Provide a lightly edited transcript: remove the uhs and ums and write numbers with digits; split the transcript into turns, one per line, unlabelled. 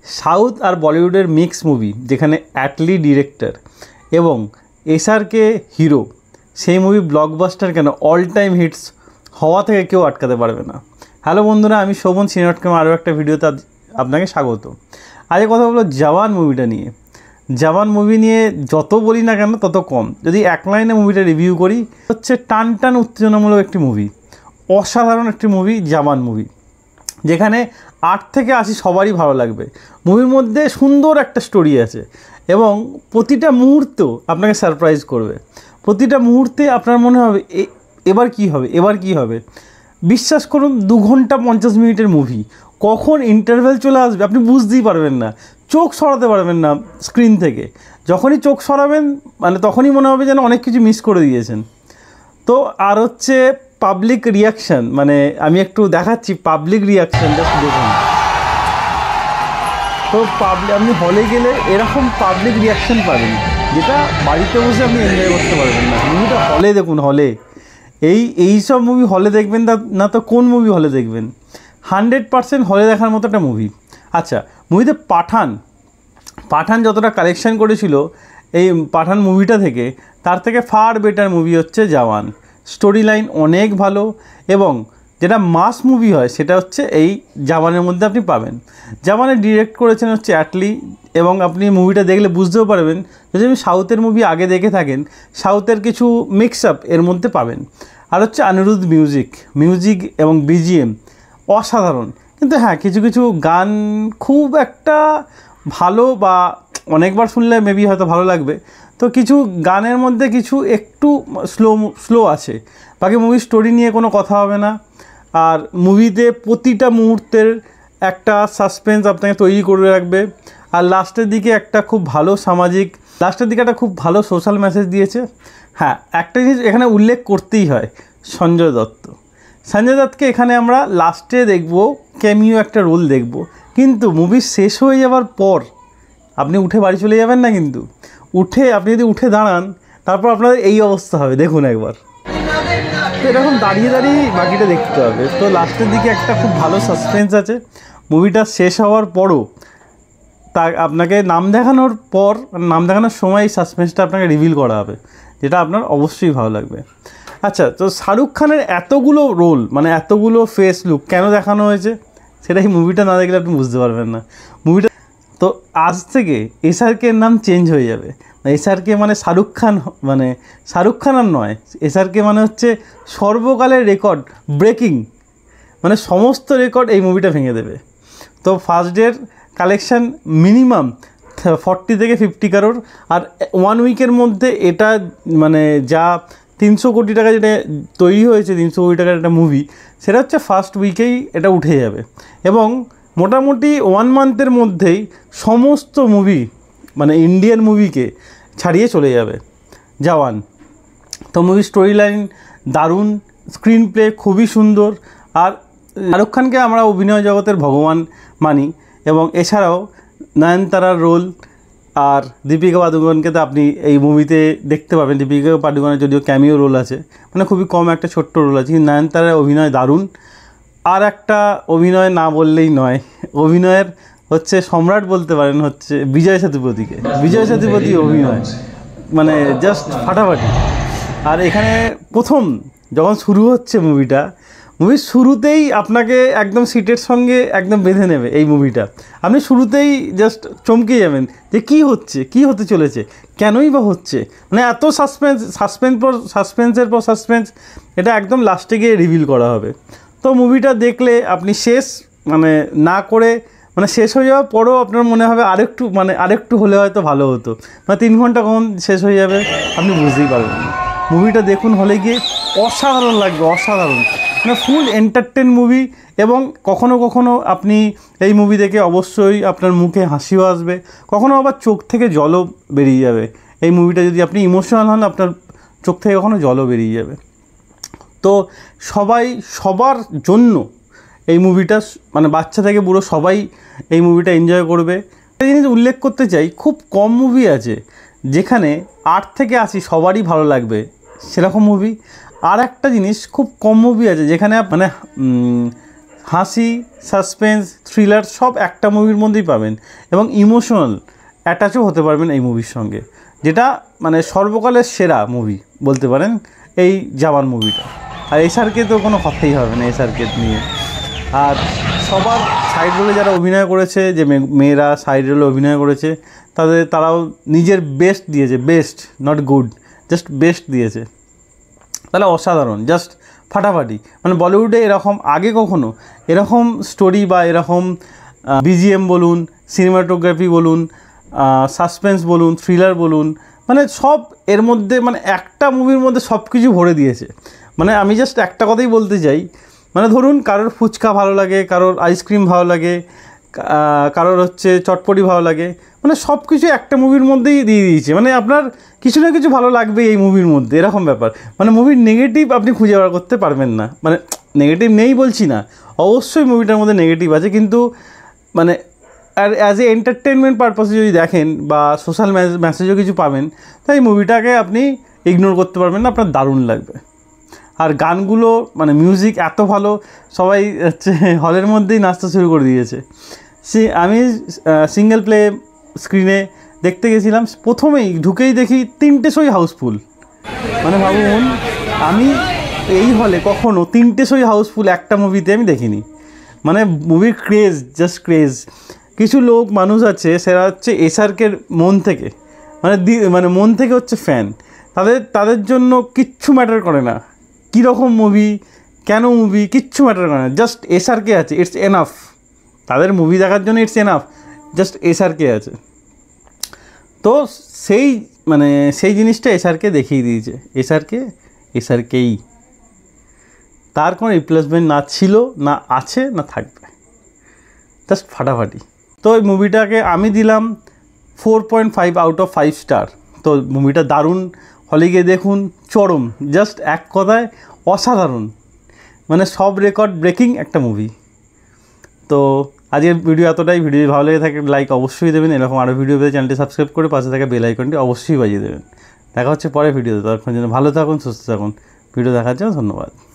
South আর বলিউডের mix movie, যেখানে Atlee director এবং এসআরকে হিরো, সেই মুভি ব্লকবাস্টার কেন অল টাইম হিটস হওয়া থেকে কেউ আটকাতে পারবে না। হ্যালো বন্ধুরা, আমি শোভন সিনেমাটকম আরও একটা ভিডিওতে আপনাকে স্বাগত। আজকে কথা বলবো জওয়ান মুভিটা নিয়ে। জওয়ান মুভি নিয়ে যত বলি না কেন তত কম। যদি এক লাইনে মুভিটা রিভিউ করি, হচ্ছে টান টান উত্তেজনামূলক একটি মুভি, অসাধারণ একটি মুভি জওয়ান মুভি, যেখানে 8 থেকে 80 সবারই ভালো লাগবে। মুভির মধ্যে সুন্দর একটা স্টোরি আছে এবং প্রতিটা মুহূর্ত আপনাকে সারপ্রাইজ করবে। প্রতিটা মুহূর্তে আপনার মনে হবে এবার কি হবে, এবার কি হবে। বিশ্বাস করুন, 2 ঘন্টা 50 মিনিটের মুভি, কখন ইন্টারভেল চলে আসবে আপনি বুঝতেই পারবেন না, চোখ সরাতে পারবেন না স্ক্রিন থেকে। যখনই চোখ সরাবেন মানে তখনই মনে হবে যেন অনেক কিছু মিস করে দিয়েছেন। তো আর হচ্ছে পাবলিক রিয়াকশান, মানে আমি একটু দেখাচ্ছি পাবলিক রিয়াকশানটা দেখুন। তো আপনি হলে গেলে এরকম পাবলিক রিয়াকশান পাবেন, যেটা বাড়িতে বসে আপনি এনজয় করতে পারবেন না। মুভিটা হলে দেখুন, হলে এই সব মুভি হলে দেখবেন না তো কোন মুভি হলে দেখবেন? 100% হলে দেখার মতো একটা মুভি। আচ্ছা, মুভিতে পাঠান যতটা কালেকশান করেছিল এই পাঠান মুভিটা থেকে, তার থেকে ফার বেটার মুভি হচ্ছে জওয়ান। স্টোরি লাইন অনেক ভালো এবং যেটা মাস মুভি হয় সেটা হচ্ছে এই জওয়ানের মধ্যে আপনি পাবেন। জওয়ানে ডিরেক্ট করেছেন হচ্ছে অ্যাটলি, এবং আপনি মুভিটা দেখলে বুঝতেও পারবেন যদি আপনি সাউথের মুভি আগে দেখে থাকেন, সাউথের কিছু মিক্স আপ এর মধ্যে পাবেন। আর হচ্ছে অনিরুদ্ধ মিউজিক এবং বিজিএম অসাধারণ। কিন্তু হ্যাঁ, কিছু কিছু গান খুব একটা ভালো, বা অনেকবার শুনলে মেবি হয়তো ভালো লাগবে। তো কিছু গানের মধ্যে কিছু একটু স্লো আছে। বাকি মুভির স্টোরি নিয়ে কোনো কথা হবে না। আর মুভিতে প্রতিটা মুহূর্তের একটা সাসপেন্স আপনাকে তৈরি করে রাখবে। আর লাস্টের দিকে একটা খুব ভালো খুব ভালো সোশ্যাল মেসেজ দিয়েছে। হ্যাঁ, একটা জিনিস এখানে উল্লেখ করতেই হয়, সঞ্জয় দত্তকে এখানে আমরা লাস্টে দেখব, ক্যামিও একটা রোল দেখব। কিন্তু মুভি শেষ হয়ে যাওয়ার পর আপনি উঠে বাড়ি চলে যাবেন না, কিন্তু আপনি যদি উঠে দাঁড়ান তারপর আপনাদের এই অবস্থা হবে, দেখুন একবার। তো এরকম দাঁড়িয়ে বাকিটা দেখতে হবে। তো লাস্টের দিকে একটা খুব ভালো সাসপেন্স আছে। মুভিটা শেষ হওয়ার পরও আপনাকে নাম দেখানোর সময় এই সাসপেন্সটা আপনাকে রিভিল করা হবে, যেটা আপনার অবশ্যই ভালো লাগবে। আচ্ছা, তো শাহরুখ খানের এতগুলো রোল, মানে এতগুলো ফেস লুক কেন দেখানো হয়েছে সেটা এই মুভিটা না দেখলে আপনি বুঝতে পারবেন না। মুভিটা তো আজ থেকে এসআরকের নাম চেঞ্জ হয়ে যাবে। এসআরকে মানে শাহরুখ খান আর নয়, এসআরকে মানে হচ্ছে সর্বকালের রেকর্ড ব্রেকিং, মানে সমস্ত রেকর্ড এই মুভিটা ভেঙে দেবে। তো ফার্স্ট ডের কালেকশান মিনিমাম 40 থেকে 50 কারোর। আর 1 উইকের মধ্যে এটা মানে যা 300 কোটি টাকা যেটা তৈরি হয়েছে, 300 কোটি টাকার একটা মুভি, সেটা হচ্ছে ফার্স্ট উইকেই এটা উঠে যাবে। এবং মোটামুটি 1 মান্থের মধ্যেই সমস্ত মুভি, মানে ইন্ডিয়ান মুভিকে ছাড়িয়ে চলে যাবে জওয়ান। তো মুভির স্টোরি লাইন দারুণ, স্ক্রিন প্লে খুবই সুন্দর। আর শাহরুখ খানকে আমরা অভিনয় জগতের ভগবান মানি। এবং এছাড়াও নয়নতারার রোল আর দীপিকা পাডুকোনকে তো আপনি এই মুভিতে দেখতে পাবেন। দীপিকা পাডুকোনের যদিও ক্যামিও রোল আছে, মানে খুবই কম একটা ছোট্ট রোল আছে, কিন্তু নয়নতারার অভিনয় দারুণ। আর একটা অভিনয় না বললেই নয়, অভিনয়ের হচ্ছে সম্রাট বলতে পারেন হচ্ছে বিজয় সেতুপতি অভিনয় মানে জাস্ট ফাটাফাটি। আর এখানে প্রথম যখন শুরু হচ্ছে মুভির শুরুতেই আপনাকে একদম সিটের সঙ্গে একদম বেঁধে নেবে এই মুভিটা। আপনি শুরুতেই জাস্ট চমকে যাবেন যে কী হতে চলেছে, কেনই বা হচ্ছে, মানে এত সাসপেন্সের পর সাসপেন্স, এটা একদম লাস্টে গিয়ে রিভিল করা হবে। তো মুভিটা দেখলে আপনি শেষ শেষ হয়ে যাওয়ার পরেও আপনার মনে হবে আরেকটু হলে হয়তো ভালো হতো। 3 ঘন্টা কখন শেষ হয়ে যাবে আপনি বুঝতেই পারবেন না। মুভিটা দেখুন হলে গিয়ে, অসাধারণ লাগবে, অসাধারণ, মানে ফুল এন্টারটেন মুভি। এবং কখনো কখনো আপনি এই মুভি দেখে অবশ্যই আপনার মুখে হাসিও আসবে, কখনো আবার চোখ থেকে জলও বেরিয়ে যাবে। এই মুভিটা যদি আপনি ইমোশনাল হন, আপনার চোখ থেকে কখনো জলও বেরিয়ে যাবে। তো সবার জন্য এই মুভিটা, মানে বাচ্চা থেকে বুড়ো সবাই এই মুভিটা এনজয় করবে। একটা জিনিস উল্লেখ করতে চাই, খুব কম মুভি আছে যেখানে 8 থেকে 80 সবারই ভালো লাগবে সেরকম মুভি। আর একটা জিনিস, খুব কম মুভি আছে যেখানে মানে হাসি, সাসপেন্স, থ্রিলার সব একটা মুভির মধ্যেই পাবেন এবং ইমোশনাল অ্যাটাচও হতে পারবেন এই মুভির সঙ্গে, যেটা মানে সর্বকালের সেরা মুভি বলতে পারেন এই জওয়ান মুভিটা। আর এসআরকে তো কোনো কথাই হবে না এসআরকে নিয়ে। আর সবার সাইড রোলে যারা অভিনয় করেছে, যে মেয়েরা সাইড রোলে অভিনয় করেছে, তারাও নিজের বেস্ট দিয়েছে, best not good, just best দিয়েছে। তাহলে অসাধারণ, জাস্ট ফাটাফাটি। মানে বলিউডে এরকম আগে কখনো এরকম স্টোরি বা এরকম বিজিএম বলুন, সিনেমাটোগ্রাফি বলুন, সাসপেন্স বলুন, থ্রিলার বলুন, মানে সব এর মধ্যে, মানে একটা মুভির মধ্যে সব কিছু ভরে দিয়েছে। মানে আমি জাস্ট একটা কথাই বলতে চাই, মানে ধরুন কারোর ফুচকা ভালো লাগে, কারোর আইসক্রিম ভালো লাগে, কারোর হচ্ছে চটপটি ভালো লাগে, মানে সব কিছু একটা মুভির মধ্যেই দিয়ে দিয়েছে। মানে আপনার কিছু না কিছু ভালো লাগবে এই মুভির মধ্যে, এরকম ব্যাপার। মানে মুভির নেগেটিভ আপনি খুঁজে বার করতে পারবেন না। মানে নেগেটিভ নেই বলছি না, অবশ্যই মুভিটার মধ্যে নেগেটিভ আছে, কিন্তু মানে আর অ্যাজ এ এন্টারটেনমেন্ট পারপাসে যদি দেখেন বা সোশ্যাল মেসেজও কিছু পাবেন, তাই মুভিটাকে আপনি ইগনোর করতে পারবেন না, আপনার দারুণ লাগবে। আর গানগুলো মানে মিউজিক এত ভালো, সবাই হচ্ছে হলের মধ্যেই নাচতে শুরু করে দিয়েছে। আমি সিঙ্গেল প্লে স্ক্রিনে দেখতে গেছিলাম, প্রথমেই ঢুকেই দেখি 3টে শোই হাউসফুল। মানে ভাবুন, আমি এই হলে কখনো 3টে শোই হাউসফুল একটা মুভিতে আমি দেখিনি। মানে মুভির ক্রেজ, জাস্ট ক্রেজ। কিছু লোক মানুষ আছে, সেরা হচ্ছে এসআরকের মন থেকে, মানে মন থেকে হচ্ছে ফ্যান। তাদের জন্য কিচ্ছু ম্যাটার করে না কীরকম মুভি, কেন মুভি, কিচ্ছু ম্যাটার করে না, জাস্ট এসআরকে আছে, ইটস এনাফ। তাদের মুভি দেখার জন্য ইটস এনাফ, জাস্ট এসআরকে আছে। তো সেই জিনিসটা এসআরকে দেখিয়ে দিয়েছে। এসআরকেই, তার কোনো রিপ্লেসমেন্ট না ছিল, না আছে, না থাকবে, জাস্ট ফাটাফাটি। তো এই মুভিটাকে আমি দিলাম 4.5 আউট অফ 5 স্টার। তো মুভিটা দারুণ, হলে গিয়ে দেখুন, চরম, জাস্ট এক কথায় অসাধারণ, মানে সব রেকর্ড ব্রেকিং একটা মুভি। তো আজকের ভিডিও এতটাই। ভিডিও ভালো লেগে থাকে লাইক অবশ্যই দেবেন, এরকম আরও ভিডিও পেতে চ্যানেলটি সাবস্ক্রাইব করে পাশে থাকা বেল আইকনটি অবশ্যই বাজিয়ে দেবেন। দেখা হচ্ছে পরের ভিডিওতে, ততক্ষণ জন্য ভালো থাকুন, সুস্থ থাকুন। ভিডিও দেখার জন্য ধন্যবাদ।